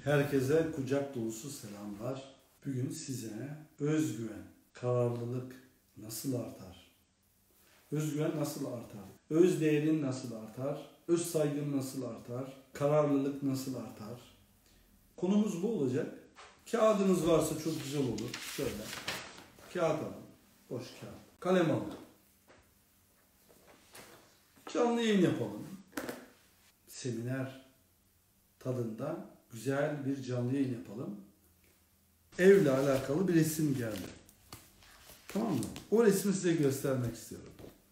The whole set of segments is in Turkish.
Herkese kucak dolusu selamlar. Bugün size özgüven, kararlılık nasıl artar? Özgüven nasıl artar? Öz değerin nasıl artar? Öz saygın nasıl artar? Kararlılık nasıl artar? Konumuz bu olacak. Kağıdınız varsa çok güzel olur. Şöyle. Kağıt alın. Boş kağıt. Kalem alın. Canlı yayın yapalım. Seminer tadında güzel bir canlı yayın yapalım. Evle alakalı bir resim geldi. Tamam mı? O resmi size göstermek istiyorum.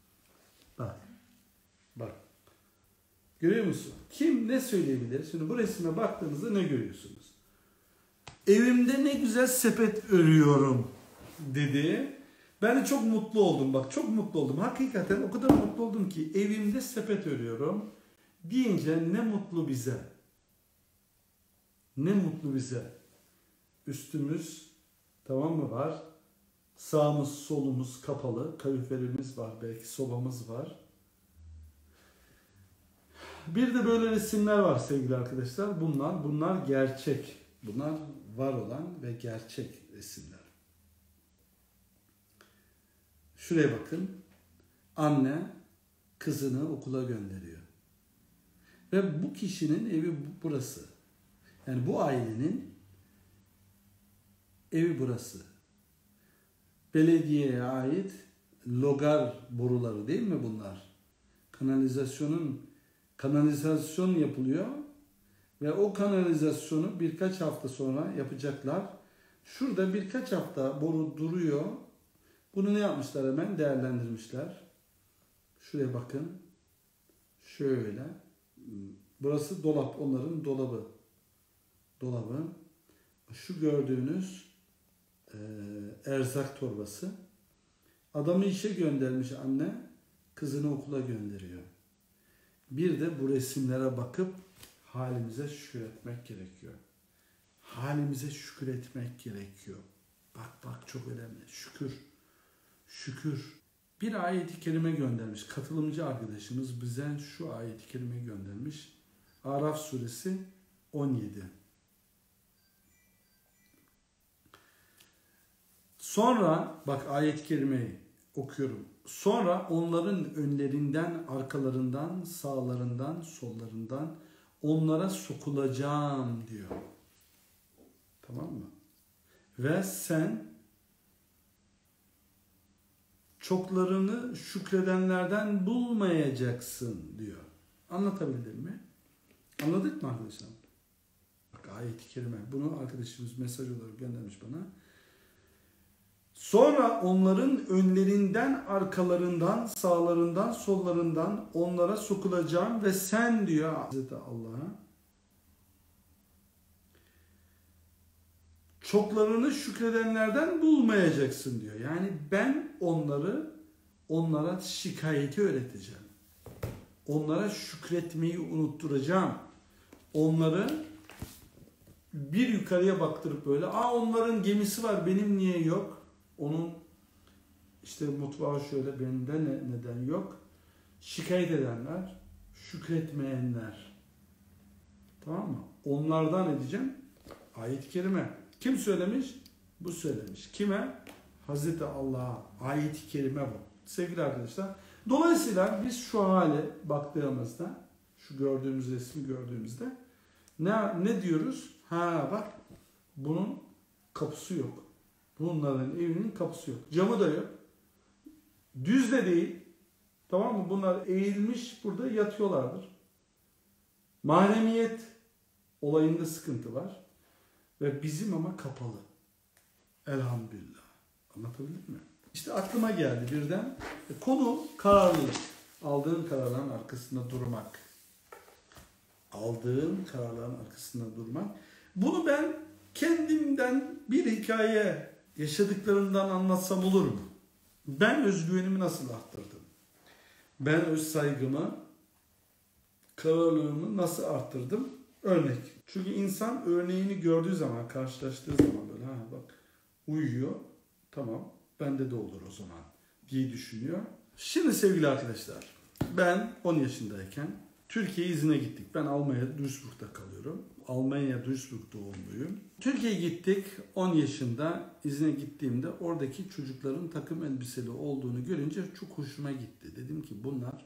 Bak. Görüyor musun? Kim ne söyleyebilir? Şimdi bu resme baktığınızda ne görüyorsunuz? Evimde ne güzel sepet örüyorum dedi. Ben de çok mutlu oldum. Bak çok mutlu oldum. Hakikaten o kadar mutlu oldum ki evimde sepet örüyorum deyince ne mutlu bize. Ne mutlu bize. Üstümüz tamam mı var? Sağımız solumuz kapalı. Kaloriferimiz var. Belki sobamız var. Bir de böyle resimler var sevgili arkadaşlar. Bunlar gerçek. Bunlar var olan ve gerçek resimler. Şuraya bakın. Anne kızını okula gönderiyor. Ve bu kişinin evi burası. Yani bu ailenin evi burası. Belediyeye ait logar boruları değil mi bunlar? Kanalizasyon yapılıyor ve o kanalizasyonu birkaç hafta sonra yapacaklar. Şurada birkaç hafta boru duruyor. Bunu ne yapmışlar hemen? Değerlendirmişler. Şuraya bakın. Şöyle. Burası dolap. Onların dolabı. Şu gördüğünüz erzak torbası. Adamı işe göndermiş anne. Kızını okula gönderiyor. Bir de bu resimlere bakıp halimize şükretmek gerekiyor. Halimize şükretmek gerekiyor. Bak çok önemli. Şükür. Bir ayet-i kerime göndermiş. Katılımcı arkadaşımız bize şu ayet-i kerimeyi göndermiş. Araf suresi 17. Sonra bak ayet-i kerimeyi okuyorum. Sonra onların önlerinden, arkalarından, sağlarından, sollarından onlara sokulacağım diyor. Tamam mı? Ve sen çoklarını şükredenlerden bulmayacaksın diyor. Anlatabildim mi? Anladık mı arkadaşlar? Bak ayet-i kerime. Bunu arkadaşımız mesaj olarak göndermiş bana. Sonra onların önlerinden, arkalarından, sağlarından, sollarından onlara sokulacağım ve sen diyor Hazreti Allah'a çoklarını şükredenlerden bulmayacaksın diyor. Yani ben onlara şikayeti öğreteceğim. Onlara şükretmeyi unutturacağım. Onları bir yukarıya baktırıp böyle onların gemisi var benim niye yok? Onun işte mutfağı şöyle bende neden yok? Şikayet edenler, şükretmeyenler. Tamam mı? Onlardan edeceğim. Ayet-i kerime. Kim söylemiş? Bu söylemiş. Kime? Hazreti Allah'a. Ayet-i kerime bu. Sevgili arkadaşlar. Dolayısıyla biz şu hale baktığımızda, şu gördüğümüz resmi gördüğümüzde ne diyoruz? Bak bunun kapısı yok. Bunların evinin kapısı yok. Camı da yok. Düz de değil. Tamam mı? Bunlar eğilmiş burada yatıyorlardır. Mahremiyet olayında sıkıntı var. Ve bizim ama kapalı. Elhamdülillah. Anlatabildim mi? İşte aklıma geldi birden. Konu kararlılık. Aldığın kararların arkasında durmak. Bunu ben kendimden bir hikaye yaşadıklarımdan anlatsam olur mu? Ben özgüvenimi nasıl arttırdım? Ben öz saygımı, kararlılığımı nasıl arttırdım? Örnek. Çünkü insan örneğini gördüğü zaman, karşılaştığı zaman böyle bak uyuyor. Tamam bende de olur o zaman diye düşünüyor. Şimdi sevgili arkadaşlar ben 10 yaşındayken Türkiye'ye izine gittik. Ben Almanya'da Duisburg'da kalıyorum. Almanya Duisburg doğumluyum. Türkiye'ye gittik. 10 yaşında izne gittiğimde oradaki çocukların takım elbiseli olduğunu görünce çok hoşuma gitti. Dedim ki bunlar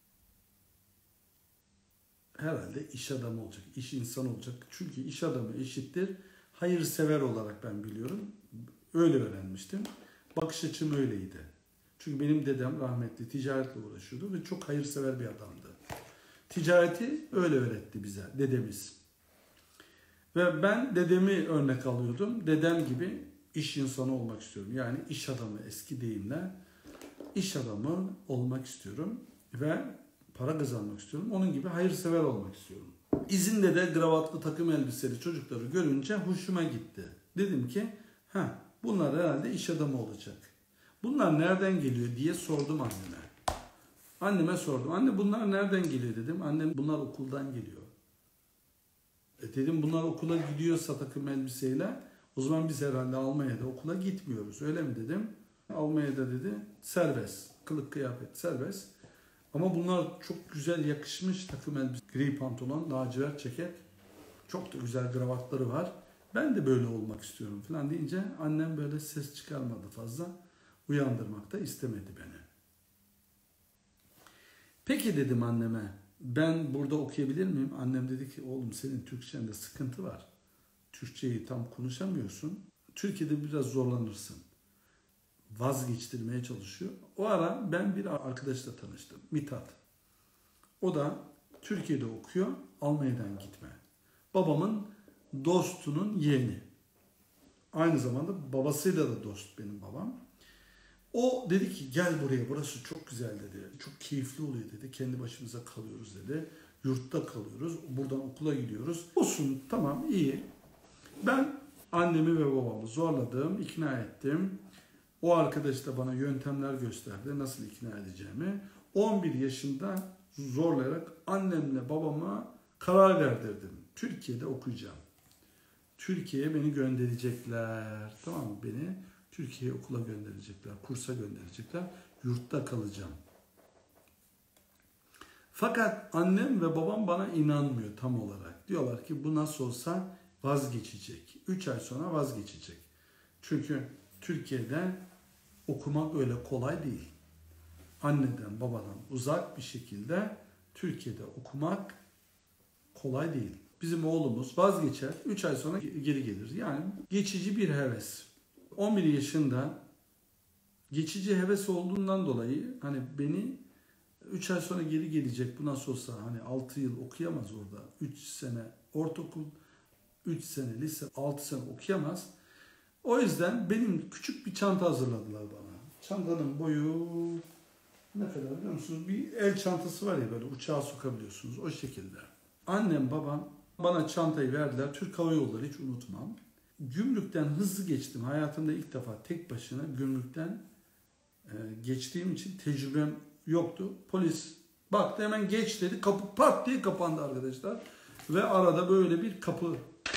herhalde iş adamı olacak, iş insanı olacak. Çünkü iş adamı eşittir hayırsever olarak ben biliyorum. Öyle öğrenmiştim. Bakış açım öyleydi. Çünkü benim dedem rahmetli ticaretle uğraşıyordu ve çok hayırsever bir adamdı. Ticareti öyle öğretti bize dedemiz. Ve ben dedemi örnek alıyordum. Dedem gibi iş insanı olmak istiyorum. Yani iş adamı, eski deyimle iş adamı olmak istiyorum ve para kazanmak istiyorum. Onun gibi hayırsever olmak istiyorum. İzinde de kravatlı takım elbiseli çocukları görünce hoşuma gitti. Dedim ki bunlar herhalde iş adamı olacak. Bunlar nereden geliyor diye sordum anneme. Anneme sordum. Anne bunlar nereden geliyor dedim. Annem bunlar okuldan geliyor. Dedim bunlar okula gidiyorsa takım elbiseyle o zaman biz herhalde Almanya'da okula gitmiyoruz. Öyle mi dedim. Almanya'da dedi serbest. Kılık kıyafet serbest. Ama bunlar çok güzel yakışmış takım elbise. Gri pantolon, lacivert ceket. Çok da güzel kravatları var. Ben de böyle olmak istiyorum falan deyince annem böyle ses çıkarmadı fazla. Uyandırmak da istemedi beni. Peki dedim anneme, ben burada okuyabilir miyim? Annem dedi ki oğlum senin Türkçende sıkıntı var. Türkçeyi tam konuşamıyorsun. Türkiye'de biraz zorlanırsın. Vazgeçtirmeye çalışıyor. O ara ben bir arkadaşla tanıştım. Mithat. O da Türkiye'de okuyor. Almanya'dan gitme. Babamın dostunun yeğeni. Aynı zamanda babasıyla da dost benim babam. O dedi ki gel buraya, burası çok güzel dedi. Çok keyifli oluyor dedi. Kendi başımıza kalıyoruz dedi. Yurtta kalıyoruz. Buradan okula gidiyoruz. Olsun tamam iyi. Ben annemi ve babamı zorladım, ikna ettim. O arkadaş da bana yöntemler gösterdi nasıl ikna edeceğimi. 11 yaşında zorlayarak annemle babama karar verdirdim. Türkiye'de okuyacağım. Türkiye'ye beni gönderecekler. Tamam mı? Beni Türkiye'ye okula gönderecekler, kursa gönderecekler. Yurtta kalacağım. Fakat annem ve babam bana inanmıyor tam olarak. Diyorlar ki bu nasıl olsa vazgeçecek. 3 ay sonra vazgeçecek. Çünkü Türkiye'de okumak öyle kolay değil. Anneden, babadan uzak bir şekilde Türkiye'de okumak kolay değil. Bizim oğlumuz vazgeçer, 3 ay sonra geri gelir. Yani geçici bir heves. 11 yaşında geçici heves olduğundan dolayı hani beni 3 ay sonra geri gelecek bu nasıl olsa hani 6 yıl okuyamaz orada. 3 sene ortaokul, 3 sene lise, 6 sene okuyamaz. O yüzden benim küçük bir çanta hazırladılar bana. Çantanın boyu ne kadar biliyor musunuz? Bir el çantası var ya böyle uçağa sokabiliyorsunuz o şekilde. Annem babam bana çantayı verdiler. Türk Hava Yolları hiç unutmam. Gümrükten hızlı geçtim. Hayatımda ilk defa tek başına gümrükten geçtiğim için tecrübem yoktu. Polis baktı hemen geç dedi. Kapı pat diye kapandı arkadaşlar. Ve arada böyle bir kapı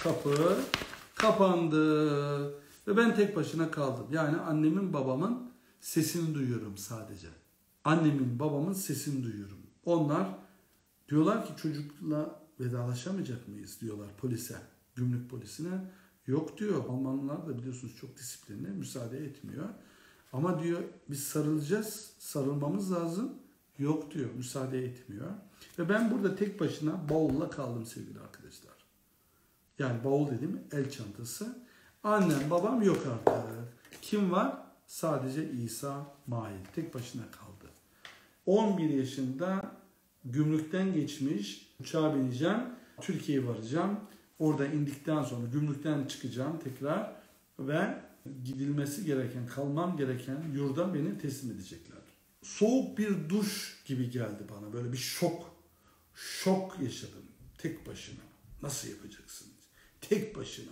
kapandı. Ve ben tek başına kaldım. Yani annemin babamın sesini duyuyorum sadece. Annemin babamın sesini duyuyorum. Onlar diyorlar ki çocukla vedalaşamayacak mıyız diyorlar polise. Gümrük polisine. Yok diyor. Almanlar da biliyorsunuz çok disiplinli. Müsaade etmiyor. Ama diyor biz sarılacağız. Sarılmamız lazım. Yok diyor. Müsaade etmiyor. Ve ben burada tek başına bavulla kaldım sevgili arkadaşlar. Yani bavul dediğim el çantası. Annem babam yok artık. Kim var? Sadece İsa Mail. Tek başına kaldı. 11 yaşında gümrükten geçmiş. Uçağa bineceğim. Türkiye'ye varacağım. Orada indikten sonra gümrükten çıkacağım tekrar ve gidilmesi gereken, kalmam gereken yurda beni teslim edecekler. Soğuk bir duş gibi geldi bana. Böyle bir şok. Şok yaşadım. Tek başına. Nasıl yapacaksın? Tek başına.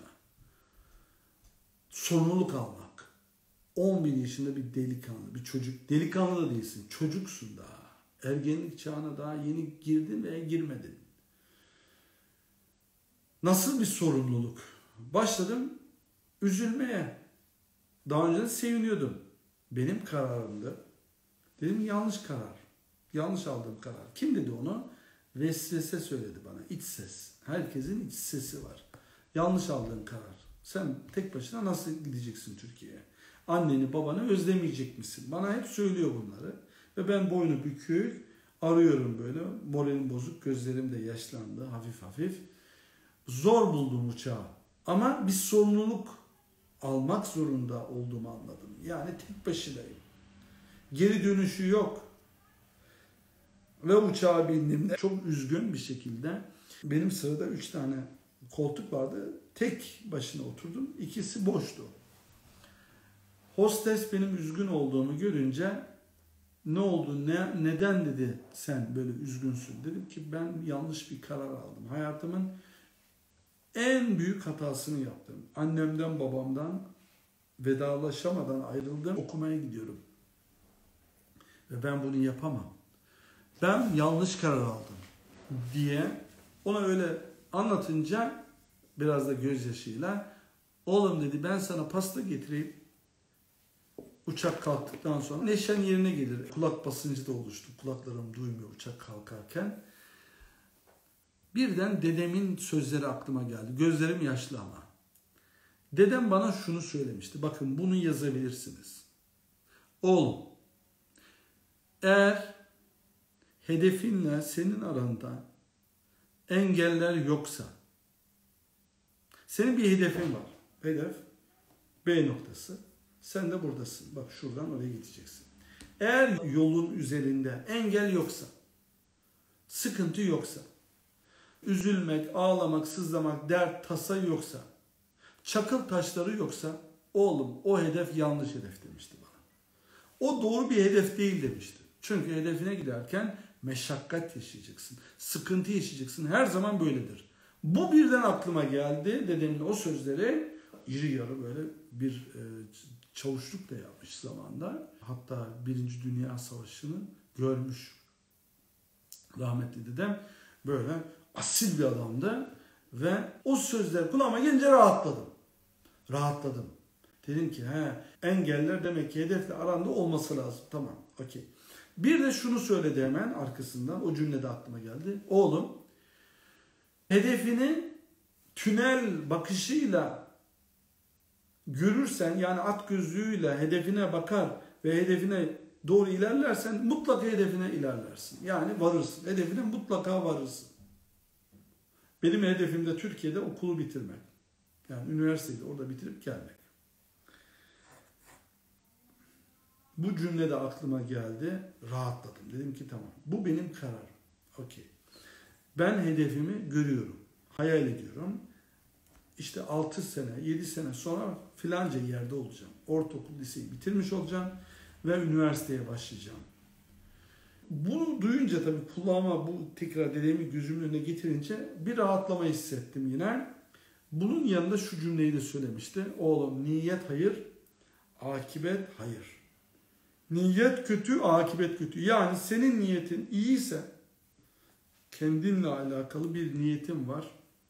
Sorumluluk almak. 11 yaşında bir delikanlı, bir çocuk. Delikanlı da değilsin. Çocuksun daha. Ergenlik çağına daha yeni girdin veya girmedin. Nasıl bir sorumluluk? Başladım üzülmeye. Daha önce de seviniyordum. Benim kararımdı. Dedim yanlış karar. Yanlış aldığım karar. Kim dedi onu? Vesvese söyledi bana. İç ses. Herkesin iç sesi var. Yanlış aldığın karar. Sen tek başına nasıl gideceksin Türkiye'ye? Anneni babanı özlemeyecek misin? Bana hep söylüyor bunları. Ve ben boynu bükük arıyorum böyle. Moralim bozuk, gözlerim de yaşlandı hafif hafif. Zor buldum uçağı. Ama bir sorumluluk almak zorunda olduğumu anladım. Yani tek başınayım. Geri dönüşü yok. Ve uçağa bindiğimde çok üzgün bir şekilde benim sırada 3 tane koltuk vardı. Tek başına oturdum. İkisi boştu. Hostes benim üzgün olduğumu görünce ne oldu, neden dedi sen böyle üzgünsün? Dedim ki ben yanlış bir karar aldım. Hayatımın en büyük hatasını yaptım. Annemden babamdan vedalaşamadan ayrıldım. Okumaya gidiyorum. Ve ben bunu yapamam. Ben yanlış karar aldım diye ona öyle anlatınca biraz da gözyaşıyla oğlum dedi ben sana pasta getireyim. Uçak kalktıktan sonra neşen yerine gelir. Kulak basıncı da oluştu. Kulaklarım duymuyor uçak kalkarken. Birden dedemin sözleri aklıma geldi. Gözlerim yaşlı ama. Dedem bana şunu söylemişti. Bakın bunu yazabilirsiniz. Oğlum, eğer hedefinle senin aranda engeller yoksa, senin bir hedefin var. Hedef B noktası. Sen de buradasın. Bak şuradan oraya gideceksin. Eğer yolun üzerinde engel yoksa, sıkıntı yoksa, üzülmek, ağlamak, sızlamak, dert, tasa yoksa, çakıl taşları yoksa, oğlum o hedef yanlış hedef demişti bana. O doğru bir hedef değil demişti. Çünkü hedefine giderken meşakkat yaşayacaksın, sıkıntı yaşayacaksın. Her zaman böyledir. Bu birden aklıma geldi. Dedemin o sözleri iri yarı böyle bir çavuşluk da yapmış zamanda. Hatta 1. Dünya Savaşı'nı görmüş rahmetli dedem. Böyle asil bir adamdı. Ve o sözler kulağıma gelince rahatladım. Rahatladım. Dedim ki engeller demek ki hedefle aranda olması lazım. Tamam, okey. Bir de şunu söyledi hemen arkasından. O cümlede aklıma geldi. Oğlum, hedefini tünel bakışıyla görürsen, yani at gözlüğüyle hedefine bakar ve hedefine doğru ilerlersen mutlaka hedefine ilerlersin. Yani varırsın. Hedefine mutlaka varırsın. Benim hedefim de Türkiye'de okulu bitirmek. Yani üniversiteyi orada bitirip gelmek. Bu cümle de aklıma geldi. Rahatladım. Dedim ki tamam. Bu benim kararım. Okey. Ben hedefimi görüyorum. Hayal ediyorum. İşte 6 sene, 7 sene sonra filanca yerde olacağım. Ortaokul, liseyi bitirmiş olacağım ve üniversiteye başlayacağım. Bunu duyunca tabii kulağıma bu tekrar dedemi gözümün önüne getirince bir rahatlama hissettim yine. Bunun yanında şu cümleyi de söylemişti. Oğlum niyet hayır, akibet hayır. Niyet kötü, akibet kötü. Yani senin niyetin iyiyse, kendinle alakalı bir niyetin var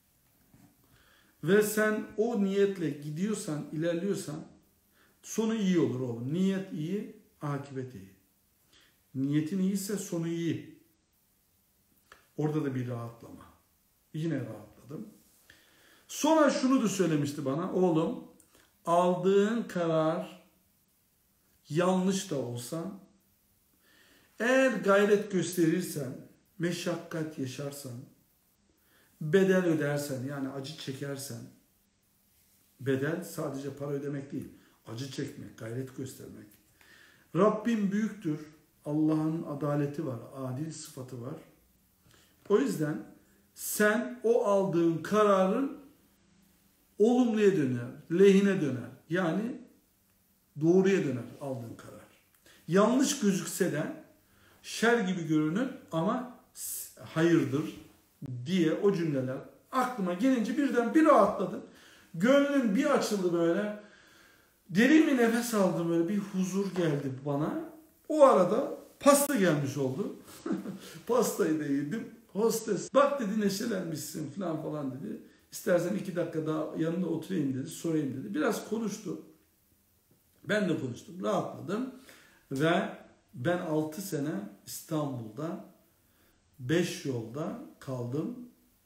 ve sen o niyetle gidiyorsan, ilerliyorsan sonu iyi olur oğlum. Niyet iyi, akibet iyi. Niyetin iyiyse sonu iyi. Orada da bir rahatlama. Yine rahatladım. Sonra şunu da söylemişti bana. Oğlum, aldığın karar yanlış da olsa, eğer gayret gösterirsen, meşakkat yaşarsan, bedel ödersen, yani acı çekersen, bedel sadece para ödemek değil, acı çekmek, gayret göstermek. Rabbim büyüktür, Allah'ın adaleti var, adil sıfatı var. O yüzden sen o aldığın kararın olumluya döner, lehine döner. Yani doğruya döner aldığın karar. Yanlış gözükse de şer gibi görünür ama hayırdır diye o cümleler aklıma gelince birden bir rahatladım. Gönlüm bir açıldı böyle. Derin bir nefes aldım, böyle bir huzur geldi bana. O arada pasta gelmiş oldu. Pastayı da yedim. Hostes bak dedi neşelenmişsin falan dedi. İstersen 2 dakika daha yanında oturayım dedi, sorayım dedi. Biraz konuştu. Ben de konuştum, rahatladım. Ve ben 6 sene İstanbul'da 5 yolda kaldım.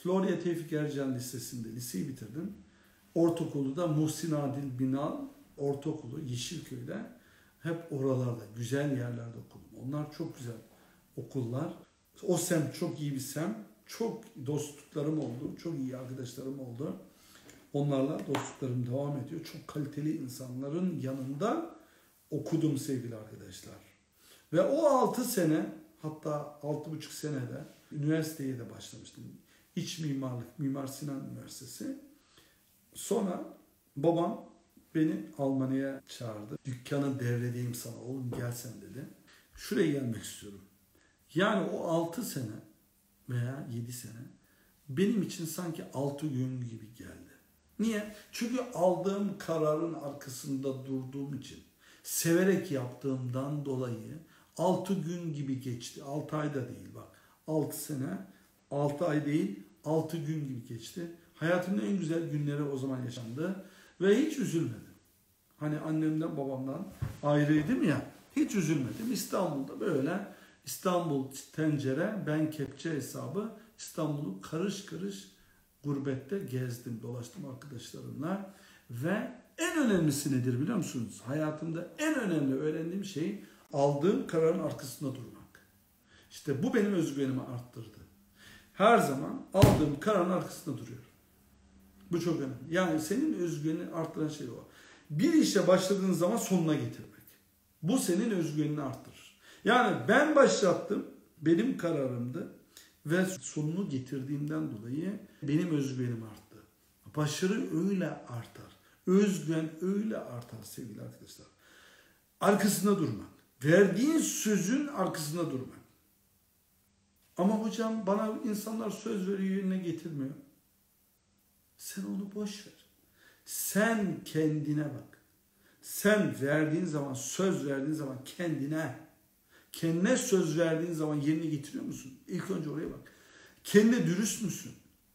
Florya Tevfik Ercan Lisesi'nde liseyi bitirdim. Ortaokulu da Muhsin Adil Binal Ortaokulu Yeşilköy'de. Hep oralarda, güzel yerlerde okudum. Onlar çok güzel okullar. O semt çok iyi bir semt. Çok dostluklarım oldu. Çok iyi arkadaşlarım oldu. Onlarla dostluklarım devam ediyor. Çok kaliteli insanların yanında okudum sevgili arkadaşlar. Ve o 6 sene, hatta 6,5 senede üniversiteye de başlamıştım. İç mimarlık, Mimar Sinan Üniversitesi. Sonra babam beni Almanya'ya çağırdı. Dükkanı devredeyim sana oğlum, gelsen dedi. Şuraya gelmek istiyorum. Yani o 6 sene veya 7 sene benim için sanki 6 gün gibi geldi. Niye? Çünkü aldığım kararın arkasında durduğum için, severek yaptığımdan dolayı 6 gün gibi geçti. 6 ay da değil bak. 6 sene, 6 ay değil, 6 gün gibi geçti. Hayatımın en güzel günleri o zaman yaşandı. Ve hiç üzülmedim. Hani annemden babamdan ayrıydım ya. Hiç üzülmedim. İstanbul'da böyle İstanbul tencere, ben kepçe hesabı İstanbul'u karış karış gurbette gezdim, dolaştım arkadaşlarımla. Ve en önemlisi nedir biliyor musunuz? Hayatımda en önemli öğrendiğim şey aldığım kararın arkasında durmak. İşte bu benim özgüvenimi arttırdı. Her zaman aldığım kararın arkasında duruyorum. Bu çok önemli. Yani senin özgüvenini arttıran şey o. Bir işe başladığın zaman sonuna getirmek. Bu senin özgüvenini arttırır. Yani ben başlattım, benim kararımdı ve sonunu getirdiğimden dolayı benim özgüvenim arttı. Başarı öyle artar. Özgüven öyle artar sevgili arkadaşlar. Arkasında durmak. Verdiğin sözün arkasında durmak. Ama hocam bana insanlar söz veriyor, yerine getirmiyor. Sen onu boş ver. Sen kendine bak. Sen verdiğin zaman, söz verdiğin zaman kendine söz verdiğin zaman yerine getiriyor musun? İlk önce oraya bak. Kendine dürüst müsün?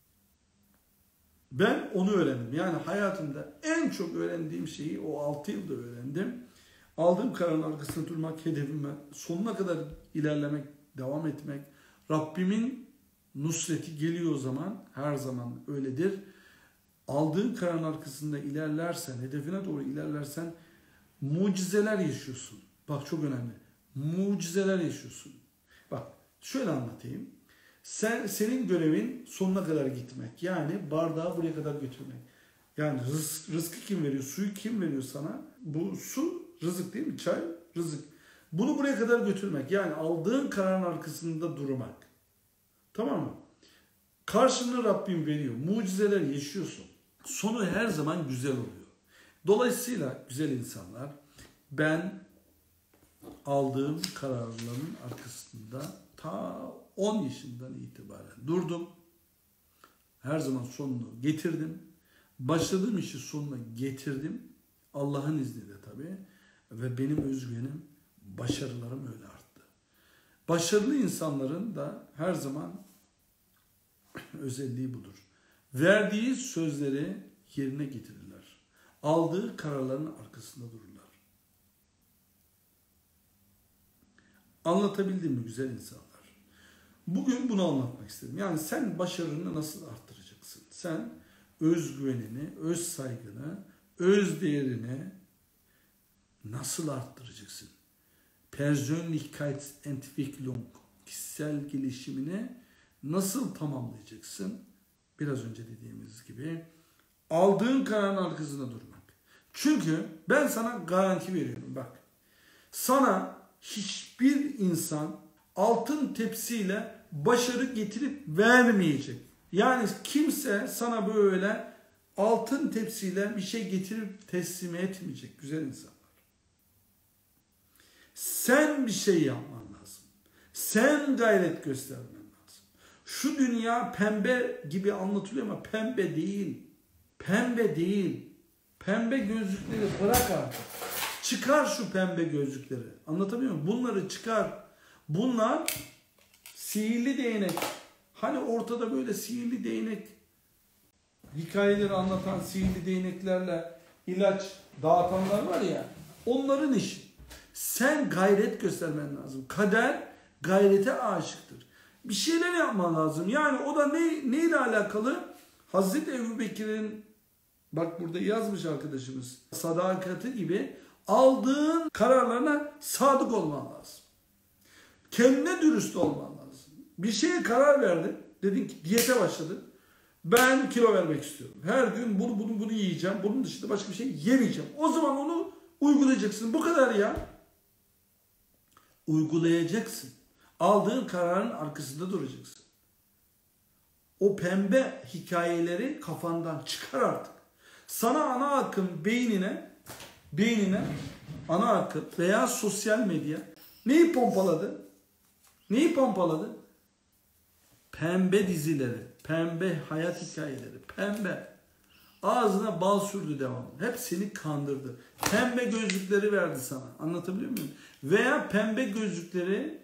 Ben onu öğrendim. Yani hayatımda en çok öğrendiğim şeyi o 6 yılda öğrendim. Aldığım kararın arkasında durmak, hedefime sonuna kadar ilerlemek, devam etmek. Rabbimin nusreti geliyor o zaman, her zaman öyledir. Aldığın kararın arkasında ilerlersen, hedefine doğru ilerlersen mucizeler yaşıyorsun. Bak çok önemli. Mucizeler yaşıyorsun. Bak şöyle anlatayım. Senin görevin sonuna kadar gitmek. Yani bardağı buraya kadar götürmek. Yani rızkı kim veriyor? Suyu kim veriyor sana? Bu su rızık değil mi? Çay rızık. Bunu buraya kadar götürmek. Yani aldığın kararın arkasında durmak. Tamam mı? Karşılığını Rabbim veriyor. Mucizeler yaşıyorsun. Sonu her zaman güzel oluyor. Dolayısıyla güzel insanlar, ben aldığım kararların arkasında ta 10 yaşından itibaren durdum. Her zaman sonunu getirdim. Başladığım işi sonuna getirdim. Allah'ın izniyle tabii. Ve benim özgüvenim, başarılarım öyle arttı. Başarılı insanların da her zaman özelliği budur. Verdiği sözleri yerine getirirler. Aldığı kararların arkasında dururlar. Anlatabildim mi güzel insanlar? Bugün bunu anlatmak istedim. Yani sen başarını nasıl arttıracaksın? Sen özgüvenini, öz saygını, öz değerini nasıl arttıracaksın? Persönlichkeitsentwicklung, kişisel gelişimini nasıl tamamlayacaksın? Biraz önce dediğimiz gibi aldığın kararın arkasında durmak. Çünkü ben sana garanti veriyorum bak. Sana hiçbir insan altın tepsiyle başarı getirip vermeyecek. Yani kimse sana böyle altın tepsiyle bir şey getirip teslim etmeyecek güzel insanlar. Sen bir şey yapman lazım. Sen gayret göstermen lazım. Şu dünya pembe gibi anlatılıyor ama pembe değil. Pembe değil. Pembe gözlükleri bırak artık. Çıkar şu pembe gözlükleri. Anlatabiliyor muyum? Bunları çıkar. Bunlar sihirli değnek. Hani ortada böyle sihirli değnek hikayeleri anlatan sihirli değneklerle ilaç dağıtanlar var ya, onların işi. Sen gayret göstermen lazım. Kader gayrete aşıktır. Bir şeyler yapman lazım. Yani o da neyle alakalı? Hazreti Ebubekir'in, bak burada yazmış arkadaşımız, sadakati gibi aldığın kararlarına sadık olman lazım. Kendine dürüst olman lazım. Bir şeye karar verdin. Dedin ki diyete başladın. Ben kilo vermek istiyorum. Her gün bunu yiyeceğim. Bunun dışında başka bir şey yemeyeceğim. O zaman onu uygulayacaksın. Bu kadar ya. Uygulayacaksın. Aldığın kararın arkasında duracaksın. O pembe hikayeleri kafandan çıkar artık. Sana ana akım beynine ana akım veya sosyal medya neyi pompaladı? Neyi pompaladı? Pembe dizileri, pembe hayat hikayeleri, pembe. Ağzına bal sürdü devamlı. Hep seni kandırdı. Pembe gözlükleri verdi sana. Anlatabiliyor muyum? Veya pembe gözlükleri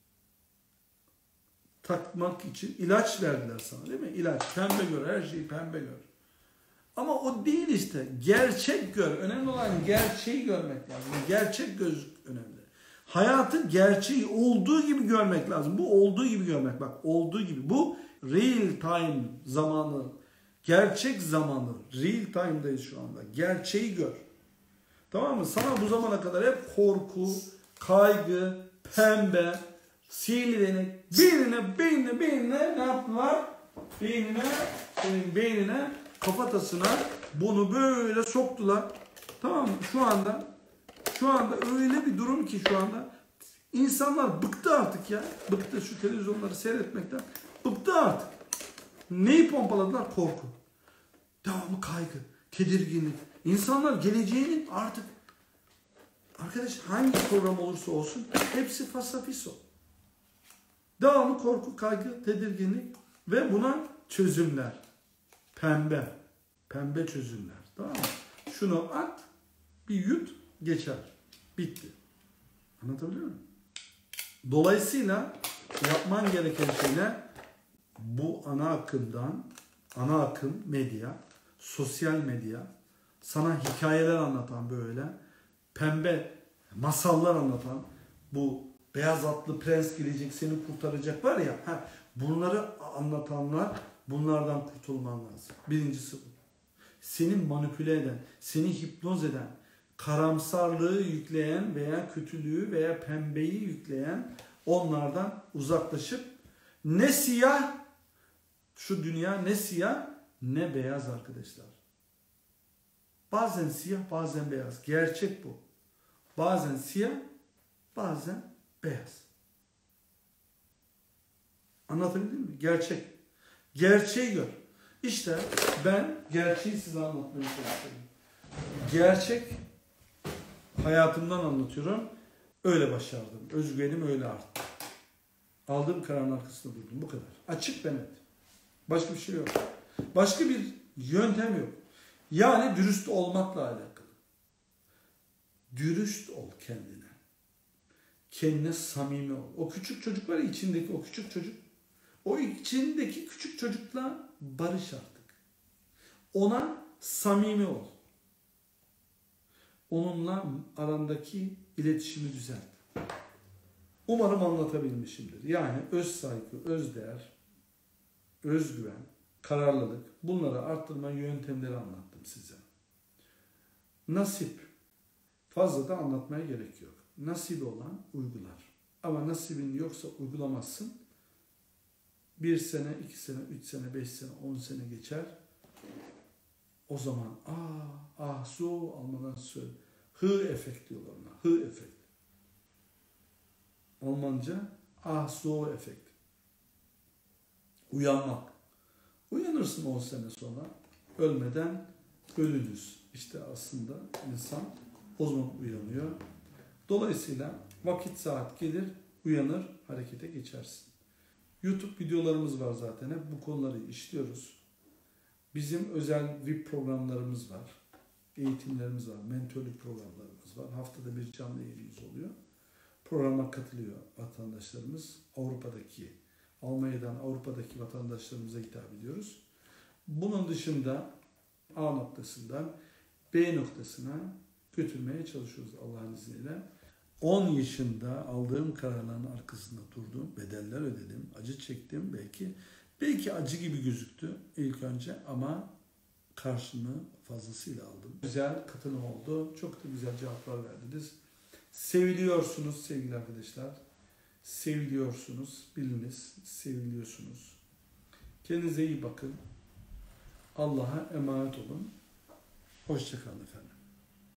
takmak için ilaç verdiler sana, değil mi? İlaç. Pembe gör. Her şeyi pembe gör. Ama o değil işte. Gerçek gör. Önemli olan gerçeği görmek lazım. Gerçek gözlük önemli. Hayatı gerçeği olduğu gibi görmek lazım. Bu olduğu gibi görmek. Bak olduğu gibi. Bu real time zamanı. Gerçek zamanı. Real time'dayız şu anda. Gerçeği gör. Tamam mı? Sana bu zamana kadar hep korku, kaygı, pembe, sihirli değnek, beynine ne yaptılar? Beynine, kafatasına bunu böyle soktular. Tamam mı? Şu anda öyle bir durum ki şu anda insanlar bıktı artık ya. Bıktı şu televizyonları seyretmekten. Bıktı artık. Neyi pompaladılar? Korku. Devamlı kaygı, tedirginlik. İnsanlar geleceğinin artık, arkadaş hangi program olursa olsun hepsi fasafiso. Devamlı korku, kaygı, tedirginlik ve buna çözümler. Pembe. Pembe çözümler. Tamam mı? Şunu at, bir yut, geçer. Bitti. Anlatabiliyor muyum? Dolayısıyla yapman gereken şeyler bu ana akım medya, sosyal medya, sana hikayeler anlatan böyle, pembe masallar anlatan, bu beyaz atlı prens gelecek seni kurtaracak var ya, bunları anlatanlar, bunlardan kurtulman lazım. Birincisi bu. Seni manipüle eden, seni hipnoz eden, karamsarlığı yükleyen veya kötülüğü veya pembeyi yükleyen onlardan uzaklaşıp ne siyah, şu dünya ne siyah ne beyaz arkadaşlar. Bazen siyah bazen beyaz. Gerçek bu. Bazen siyah bazen beyaz. Anlatabildim mi? Gerçek. Gerçeği gör. İşte ben gerçeği size anlatmaya çalışıyorum. Gerçek hayatımdan anlatıyorum. Öyle başardım. Özgüvenim öyle arttı. Aldığım kararın arkasında durdum. Bu kadar. Açık ve net. Başka bir şey yok. Başka bir yöntem yok. Yani dürüst olmakla alakalı. Dürüst ol kendine. Kendine samimi ol. O küçük çocuk var ya, içindeki o küçük çocuk. O içindeki küçük çocukla barış artık. Ona samimi ol. Onunla arandaki iletişimi düzelt. Umarım anlatabilmişimdir. Yani öz saygı, öz değer, özgüven, kararlılık, bunları arttırma yöntemleri anlattım size. Nasip. Fazla da anlatmaya gerek yok. Nasibi olan uygular. Ama nasibin yoksa uygulamazsın. 1 sene, 2 sene, 3 sene, 5 sene, 10 sene geçer. O zaman su Almanlar söyle. Hı efekt diyorlar ona. Hı efekt. Almanca so efekt. Uyanmak. Uyanırsın 10 sene sonra. Ölmeden ölünüz. İşte aslında insan o zaman uyanıyor. Dolayısıyla vakit saat gelir, uyanır, harekete geçersin. YouTube videolarımız var zaten. Hep bu konuları işliyoruz. Bizim özel VIP programlarımız var. Eğitimlerimiz var. Mentörlük programlarımız var. Haftada bir canlı yayınımız oluyor. Programa katılıyor vatandaşlarımız. Almanya'dan Avrupa'daki vatandaşlarımıza hitap ediyoruz. Bunun dışında A noktasından B noktasına götürmeye çalışıyoruz Allah'ın izniyle. 10 yaşında aldığım kararların arkasında durdum. Bedeller ödedim. Acı çektim belki. Belki acı gibi gözüktü ilk önce ama karşılığını fazlasıyla aldım. Güzel katılım oldu. Çok da güzel cevaplar verdiniz. Seviliyorsunuz sevgili arkadaşlar. Seviliyorsunuz. Biliniz. Seviliyorsunuz. Kendinize iyi bakın. Allah'a emanet olun. Hoşça kalın efendim.